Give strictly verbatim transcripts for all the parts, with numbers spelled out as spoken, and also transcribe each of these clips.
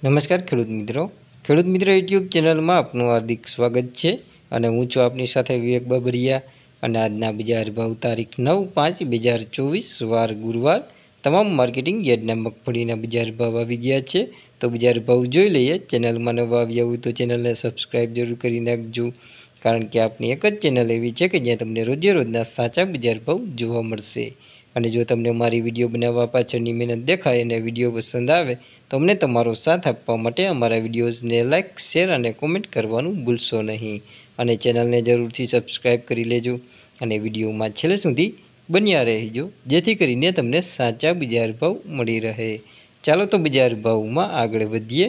નમસ્કાર ખેડૂત મિત્રો ખેડૂત મિત્રો યુટ્યુબ ચેનલમાં આપનું હાર્દિક સ્વાગત છે અને હું છું આપની સાથે વિવેક બાબરિયા અને આજના બજાર ભાવ તારીખ નવ પાંચ બે હજાર ચોવીસ વાર ગુરુવાર તમામ માર્કેટિંગ યાર્ડના મગફળીના બજાર ભાવ આવી ગયા છે। તો બજાર ભાવ જોઈ લઈએ। ચેનલમાં નવા આવ્યા હોય તો ચેનલને સબસ્ક્રાઈબ જરૂર કરી નાખજો, કારણ કે આપની એક જ ચેનલ એવી છે કે જ્યાં તમને રોજે રોજના સાચા બજાર ભાવ જોવા મળશે। અને જો તમને મારી વિડીયો બનાવવા પાછળની મહેનત દેખાય અને વિડીયો પસંદ આવે તો અમને તમારો સાથ આપવા માટે અમારા વિડીયોઝને લાઇક, શેર અને કોમેન્ટ કરવાનું ભૂલશો નહીં। અને ચેનલને જરૂરથી સબસ્ક્રાઈબ કરી લેજો અને વિડીયોમાં છેલ્લે સુધી બન્યા રહેજો, જેથી કરીને તમને સાચા બજાર ભાવ મળી રહે। ચાલો તો બજાર ભાવમાં આગળ વધીએ।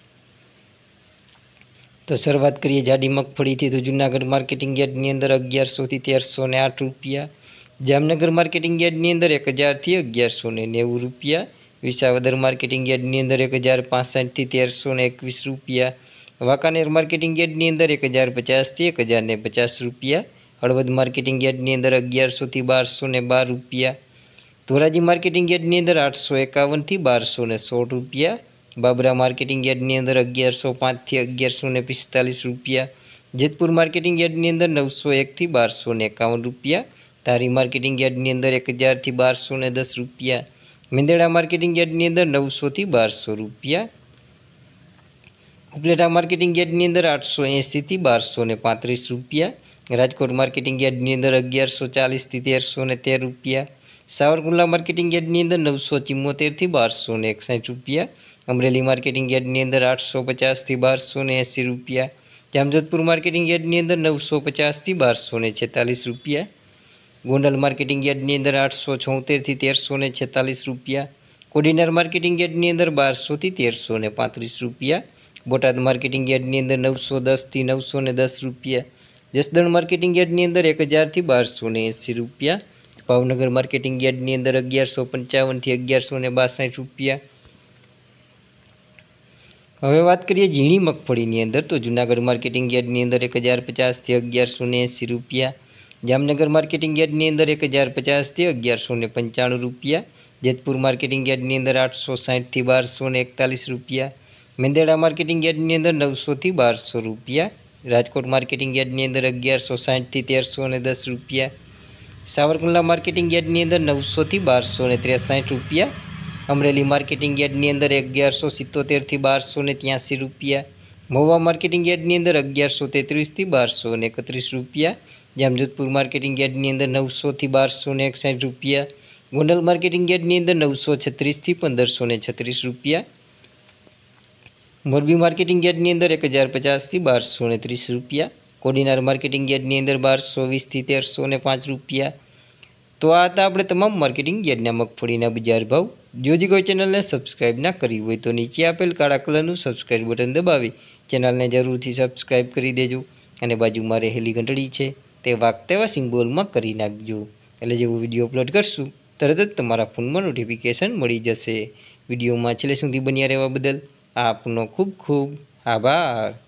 તો શરૂઆત કરીએ જાડી મગફળીથી। તો જૂનાગઢ માર્કેટિંગ યાર્ડની અંદર અગિયારસોથી તેરસો ને આઠ રૂપિયા, જામનગર માર્કેટિંગ યાર્ડની અંદર એક હજારથી અગિયારસો ને નેવું રૂપિયા, વિસાવદર માર્કેટિંગ યાર્ડની અંદર એક હજાર પાસઠથી તેરસો ને એકવીસ રૂપિયા, વાંકાનેર માર્કેટિંગ યાર્ડની અંદર એક હજાર પચાસથી એક હજાર ને પચાસ રૂપિયા, હળવદ માર્કેટિંગ યાર્ડની અંદર અગિયારસોથી બારસો ને બાર રૂપિયા, ધોરાજી માર્કેટિંગ યાર્ડની અંદર આઠસો એકાવનથી બારસો ને સોળ રૂપિયા, બાબરા માર્કેટિંગ યાર્ડની અંદર અગિયારસો પાંચથી અગિયારસો ને પિસ્તાલીસ રૂપિયા, જેતપુર માર્કેટિંગ યાર્ડની અંદર નવસો એકથી બારસો ને એકાવન રૂપિયા, ધારી માર્કેટિંગ યાર્ડની અંદર એક હજારથી બારસો ને દસ રૂપિયા, મેંદરડા માર્કેટિંગ યાર્ડની અંદર નવસોથી બારસો રૂપિયા, ઉપલેટા માર્કેટિંગ યાર્ડની અંદર આઠસો એંસીથી બારસો ને પાંત્રીસ રૂપિયા, રાજકોટ માર્કેટિંગ યાર્ડની અંદર અગિયારસો ચાલીસથી તેરસો ને તેર રૂપિયા, સાવરકુંડલા માર્કેટિંગ યાર્ડની અંદર નવસો ચિમ્મોતેરથી બારસો ને એકસાઠ રૂપિયા, અમરેલી માર્કેટિંગ યાર્ડની અંદર આઠસો પચાસથી બારસો ને એંસી રૂપિયા, જામજોધપુર માર્કેટિંગ યાર્ડની અંદર નવસો પચાસથી બારસો ને છેતાલીસ રૂપિયા, ગોંડલ માર્કેટિંગ યાર્ડની અંદર આઠસો છોતેરથી તેરસો ને છેતાલીસ રૂપિયા, કોડીનાર માર્કેટિંગ યાર્ડની અંદર બારસોથી તેરસો ને પાંત્રીસ રૂપિયા, બોટાદ માર્કેટિંગ યાર્ડની અંદર નવસો દસથી નવસો ને દસ રૂપિયા, જસદણ માર્કેટિંગ યાર્ડની અંદર એક હજારથી બારસો ને એંસી રૂપિયા, ભાવનગર માર્કેટિંગ યાર્ડની અંદર અગિયારસો પંચાવનથી અગિયારસો ને બાસઠ રૂપિયા। હવે વાત કરીએ ઝીણી મગફળીની અંદર। તો જૂનાગઢ માર્કેટિંગ યાર્ડની અંદર એક હજાર પચાસથી અગિયારસો ને એંસી રૂપિયા, જામનગર માર્કેટિંગ યાર્ડની અંદર એક હજાર પચાસથી અગિયારસો ને પંચાણું રૂપિયા, જેતપુર માર્કેટિંગ યાર્ડની અંદર આઠસો સાઠથી બારસો ને એકતાલીસ રૂપિયા, મેંદરડા માર્કેટિંગ યાર્ડની અંદર નવસોથી બારસો રૂપિયા, રાજકોટ માર્કેટિંગ યાર્ડની અંદર અગિયારસો સાઠથી તેરસો ને દસ રૂપિયા, સાવરકુંડલા માર્કેટિંગ યાર્ડની અંદર નવસોથી બારસો ને ત્રેસાઠ રૂપિયા, અમરેલી માર્કેટિંગ યાર્ડની અંદર અગિયારસો સિત્તોતેરથી બારસો ને ત્યાંસી રૂપિયા, મહુવા માર્કેટિંગ યાર્ડની અંદર અગિયારસો તેત્રીસથી બારસો ને એકત્રીસ રૂપિયા, જામજોધપુર માર્કેટિંગ યાર્ડની અંદર નવસોથી બારસો ને એકસાઠ રૂપિયા, ગોંડલ માર્કેટિંગ યાર્ડની અંદર નવસો છત્રીસથી પંદરસો ને છત્રીસ રૂપિયા, મોરબી માર્કેટિંગ યાર્ડની અંદર એક હજાર પચાસથી બારસો ને ત્રીસ રૂપિયા, કોડીનાર માર્કેટિંગ યાર્ડની અંદર બારસો વીસથી તેરસો ને પાંચ રૂપિયા। તો આ હતા આપણે તમામ માર્કેટિંગ યાર્ડના મગફળીના બજાર ભાવ। જો હજી કોઈ ચેનલને સબસ્ક્રાઈબ ના કરી હોય તો નીચે આપેલ કાળા કલરનું સબસ્ક્રાઈબ બટન દબાવી ચેનલને જરૂરથી સબસ્ક્રાઈબ કરી દેજો અને બાજુમાં રહેલી ઘંટડી છે તે વાગતા એવા સિમ્બોલમાં કરી નાખજો, એટલે જેવો વિડીયો અપલોડ કરશું તરત જ તમારા ફોનમાં નોટિફિકેશન મળી જશે। વિડીયોમાં છેલ્લે સુધી બન્યા રહેવા બદલ આપનો ખૂબ ખૂબ આભાર।